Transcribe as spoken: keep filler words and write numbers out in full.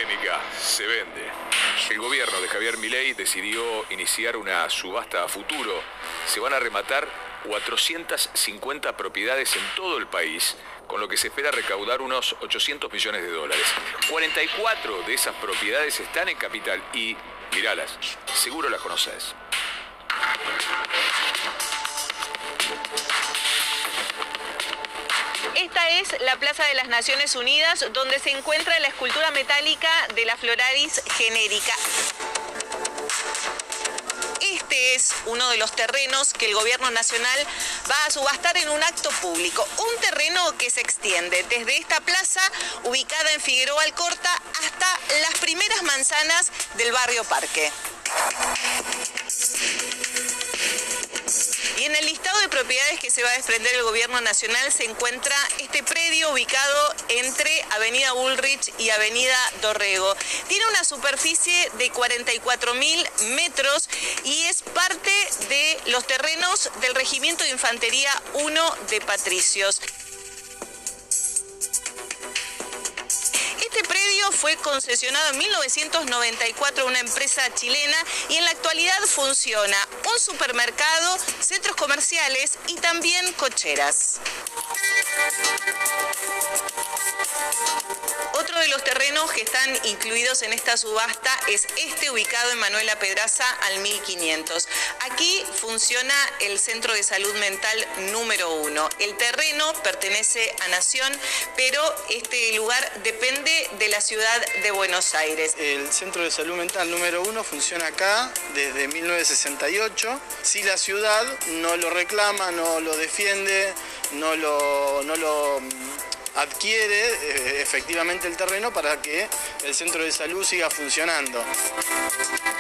polémica, se vende. El gobierno de Javier Milei decidió iniciar una subasta a futuro. Se van a rematar cuatrocientas cincuenta propiedades en todo el país, con lo que se espera recaudar unos ochocientos millones de dólares. cuarenta y cuatro de esas propiedades están en Capital y, miralas, seguro las conoces. Esta es la Plaza de las Naciones Unidas, donde se encuentra la escultura metálica de la Floraris genérica. Este es uno de los terrenos que el gobierno nacional va a subastar en un acto público. Un terreno que se extiende desde esta plaza, ubicada en Figueroa Alcorta, hasta las primeras manzanas del barrio Parque. Y en el listado de propiedades que se va a desprender el gobierno nacional se encuentra este predio ubicado entre Avenida Bullrich y Avenida Dorrego. Tiene una superficie de cuarenta y cuatro mil metros y es parte de los terrenos del Regimiento de Infantería uno de Patricios. Este predio fue concesionado en mil novecientos noventa y cuatro a una empresa chilena y en la actualidad funciona un supermercado, centros comerciales y también cocheras. Otro de los terrenos que están incluidos en esta subasta es este ubicado en Manuela Pedraza al mil quinientos. Aquí funciona el Centro de Salud Mental número uno. El terreno pertenece a Nación, pero este lugar depende de la ciudad de Buenos Aires. El Centro de Salud Mental número uno funciona acá desde mil novecientos sesenta y ocho. Si la ciudad no lo reclama, no lo defiende, no lo, no lo adquiere eh, efectivamente el terreno para que el centro de salud siga funcionando.